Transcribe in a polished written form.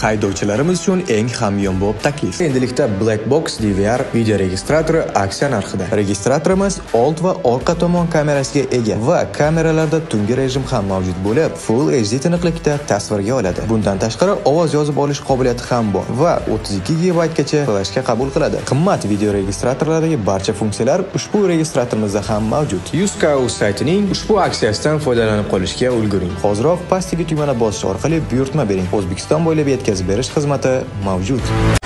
Haydovchilarimiz uchun eng hamyonbop taklif. Endilikda Blackbox DVR video registratori aksiya narxida. Registratorimiz old va orqa tomon kamerasiga ega va kameralarda tungi rejim ham mavjud bo'lib, Full HD tiniqlikda tasvirga oladi. Bundan tashqari ovoz yozib olish qobiliyati ham bor va 32 GB gacha flashga qabul qiladi. Qimmat video registratorlaridagi barcha funksiyalar ushbu registratorimizda ham mavjud. Yuskau saytining ushbu aksiyasidan foydalanib qolishga ulguring. Hoziroq pastdagi tugmani bosish orqali buyurtma bering. O'zbekiston bo'ylab yetkazib berish xizmati mavjud.